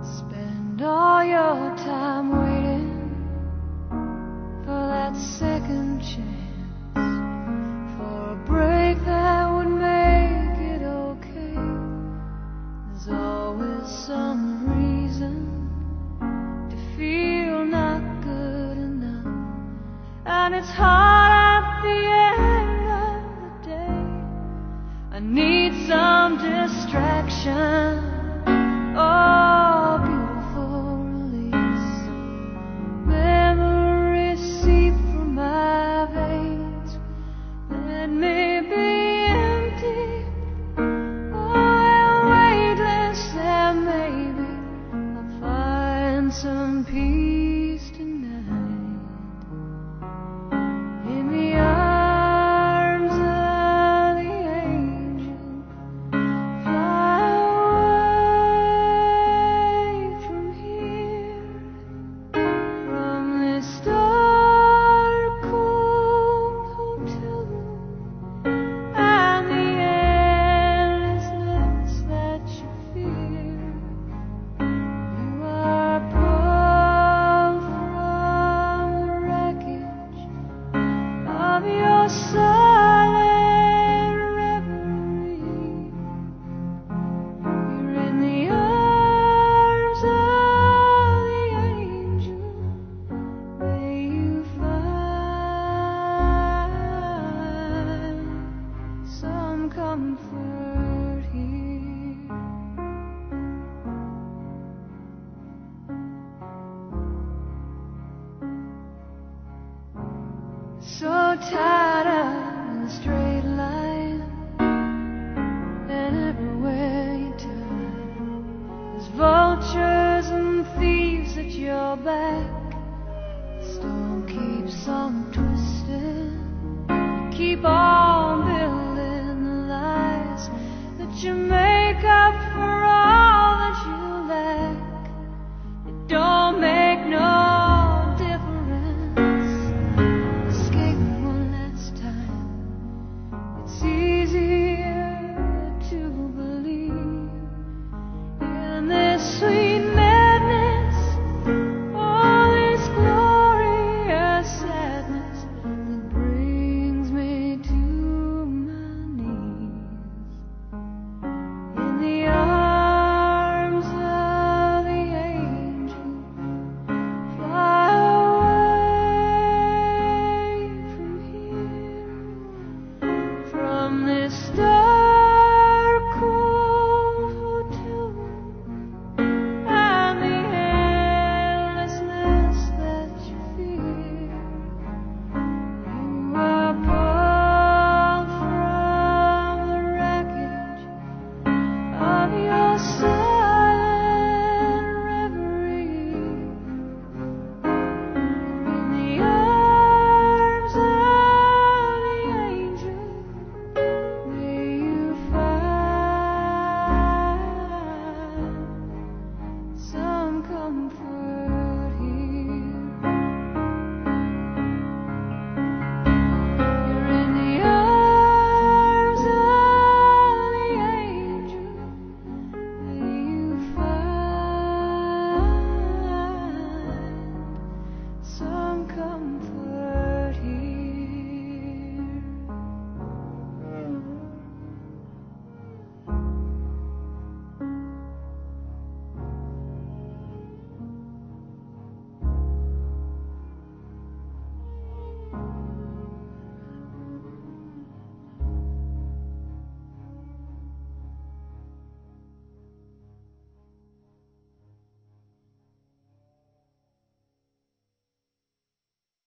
Spend all your time waiting for that second chance, for a break that would make it okay. There's always some reason to feel not good enough, and it's hard at the end of the day. I need some distraction. Oh, beautiful release. Memories seep from my veins. Let me be empty. Oh, weightless, and maybe I'll find some peace tonight. In the arms of the angel, fly away from here, from this dark, cold hotel room, and the endlessness that you fear. You are pulled from the wreckage of your silent reverie. You're in the arms of the angel. May you find some comfort here. So tired of the straight line, and everywhere you turn, there's vultures and thieves at your back. The storm keeps on twisting, keep on building the lies that you made.